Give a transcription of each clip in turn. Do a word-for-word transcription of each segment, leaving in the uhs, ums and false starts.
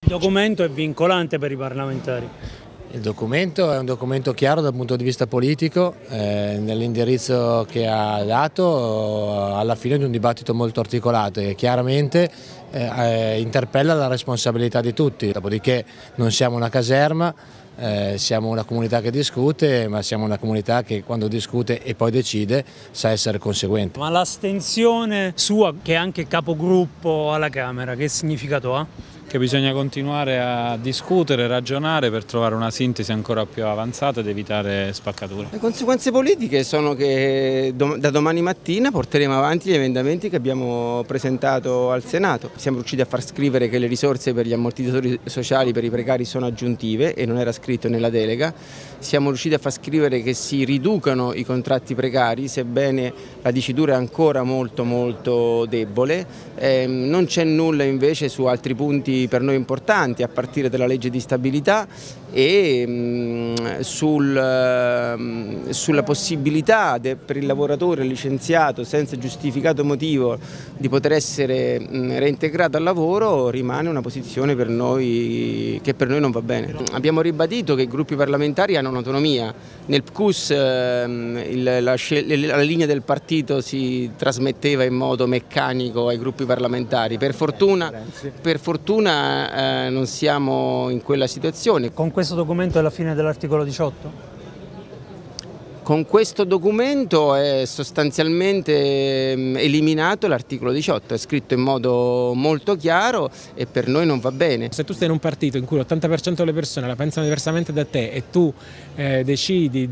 Il documento è vincolante per i parlamentari? Il documento è un documento chiaro dal punto di vista politico, eh, nell'indirizzo che ha dato alla fine di un dibattito molto articolato e chiaramente eh, interpella la responsabilità di tutti, dopodiché non siamo una caserma, eh, siamo una comunità che discute, ma siamo una comunità che quando discute e poi decide sa essere conseguente. Ma l'astensione sua, che è anche capogruppo alla Camera, che significato ha? Che bisogna continuare a discutere, ragionare per trovare una sintesi ancora più avanzata ed evitare spaccature. Le conseguenze politiche sono che da domani mattina porteremo avanti gli emendamenti che abbiamo presentato al Senato. Siamo riusciti a far scrivere che le risorse per gli ammortizzatori sociali per i precari sono aggiuntive e non era scritto nella delega. Siamo riusciti a far scrivere che si riducano i contratti precari, sebbene la dicitura è ancora molto molto debole. Eh, non c'è nulla invece su altri punti per noi importanti, a partire dalla legge di stabilità e mh, sul, mh, sulla possibilità de, per il lavoratore licenziato senza giustificato motivo di poter essere mh, reintegrato al lavoro. Rimane una posizione per noi che per noi non va bene. Abbiamo ribadito che i gruppi parlamentari hanno un'autonomia. Nel P C U S eh, il, la, la linea del partito si trasmetteva in modo meccanico ai gruppi parlamentari. Per fortuna, per fortuna eh, non siamo in quella situazione. Con questo documento è la fine dell'articolo diciotto? Con questo documento è sostanzialmente eliminato l'articolo diciotto, è scritto in modo molto chiaro e per noi non va bene. Se tu stai in un partito in cui l'ottanta per cento delle persone la pensano diversamente da te e tu eh, decidi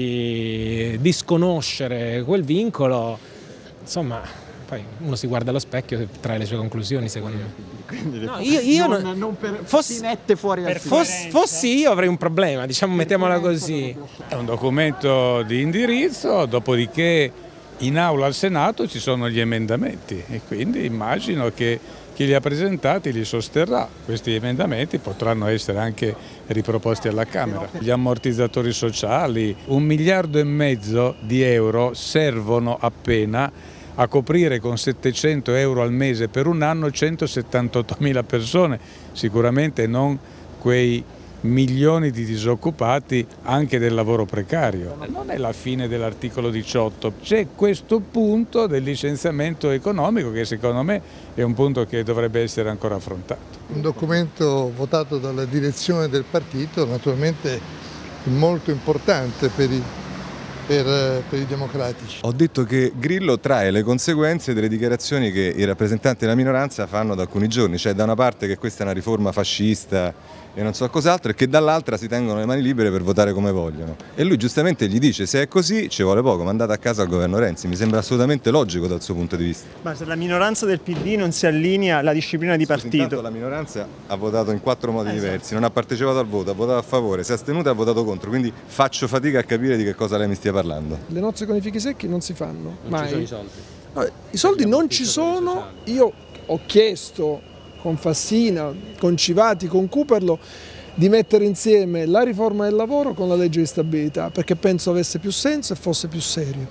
di disconoscere quel vincolo, insomma, poi uno si guarda allo specchio e trae le sue conclusioni, secondo me. No, io, io non, non, non per, fossi, si mette fuori per fossi, fossi io avrei un problema, diciamo, mettiamola così. È un documento di indirizzo, dopodiché in aula al Senato ci sono gli emendamenti e quindi immagino che chi li ha presentati li sosterrà. Questi emendamenti potranno essere anche riproposti alla Camera. Gli ammortizzatori sociali, un miliardo e mezzo di euro servono appena a coprire con settecento euro al mese per un anno centosettantottomila persone, sicuramente non quei milioni di disoccupati anche del lavoro precario. Non è la fine dell'articolo diciotto, c'è questo punto del licenziamento economico che secondo me è un punto che dovrebbe essere ancora affrontato. Un documento votato dalla direzione del partito, naturalmente molto importante per i Per, per i democratici. Ho detto che Grillo trae le conseguenze delle dichiarazioni che i rappresentanti della minoranza fanno da alcuni giorni, cioè da una parte che questa è una riforma fascista e non so cos'altro e che dall'altra si tengono le mani libere per votare come vogliono. E lui giustamente gli dice: se è così ci vuole poco, mandate a casa al governo Renzi. Mi sembra assolutamente logico dal suo punto di vista. Ma se la minoranza del P D non si allinea alla disciplina di partito? Intanto la minoranza ha votato in quattro modi esatto. diversi, non ha partecipato al voto, ha votato a favore, si è astenuta e ha votato contro, quindi faccio fatica a capire di che cosa lei mi stia parlando. Le nozze con i fichi secchi non si fanno non mai. Ci sono i soldi. No, i soldi non ci sono. Io ho chiesto con Fassina, con Civati, con Cooperlo di mettere insieme la riforma del lavoro con la legge di stabilità, perché penso avesse più senso e fosse più serio.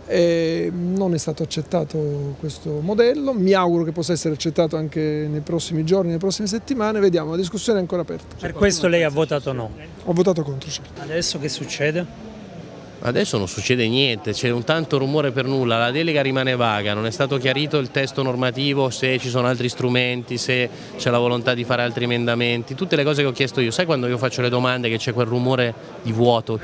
E non è stato accettato questo modello, mi auguro che possa essere accettato anche nei prossimi giorni, nelle prossime settimane, vediamo, la discussione è ancora aperta. Per questo lei ha votato no? Ho votato contro, certo. Adesso che succede? Adesso non succede niente, c'è un tanto rumore per nulla, la delega rimane vaga, non è stato chiarito il testo normativo, se ci sono altri strumenti, se c'è la volontà di fare altri emendamenti, tutte le cose che ho chiesto io. Sai quando io faccio le domande che c'è quel rumore di vuoto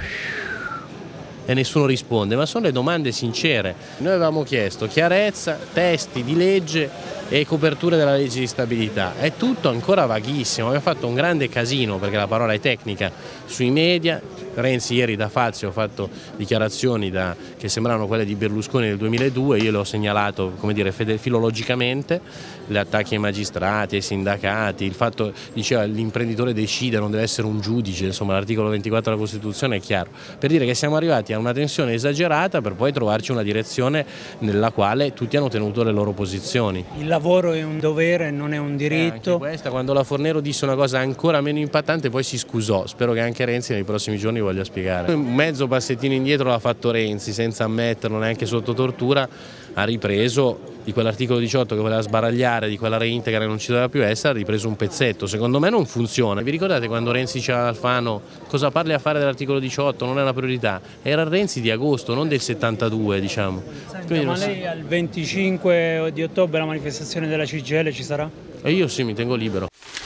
e nessuno risponde, ma sono le domande sincere. Noi avevamo chiesto chiarezza, testi di legge e coperture della legge di stabilità, è tutto ancora vaghissimo, abbiamo fatto un grande casino perché la parola è tecnica sui media. Renzi ieri da Fazio ha fatto dichiarazioni da, che sembravano quelle di Berlusconi nel duemiladue, io le ho segnalato, come dire, filologicamente, gli attacchi ai magistrati, ai sindacati, il fatto, diceva, l'imprenditore decide, non deve essere un giudice, insomma l'articolo ventiquattro della Costituzione è chiaro, per dire che siamo arrivati a una tensione esagerata per poi trovarci una direzione nella quale tutti hanno tenuto le loro posizioni. Il lavoro è un dovere, non è un diritto. Eh, anche questa, quando la Fornero disse una cosa ancora meno impattante poi si scusò, spero che anche Renzi nei prossimi giorni voglia spiegare. Un mezzo passettino indietro l'ha fatto Renzi senza ammetterlo neanche sotto tortura, ha ripreso di quell'articolo diciotto che voleva sbaragliare, di quella reintegra che non ci doveva più essere, ha ripreso un pezzetto. Secondo me non funziona. Vi ricordate quando Renzi diceva ad Alfano cosa parli a fare dell'articolo diciotto, non è una priorità? Era il Renzi di agosto, non del settantadue, diciamo. Senta, ma lei al venticinque di ottobre la manifestazione della C G I L ci sarà? E io sì, mi tengo libero.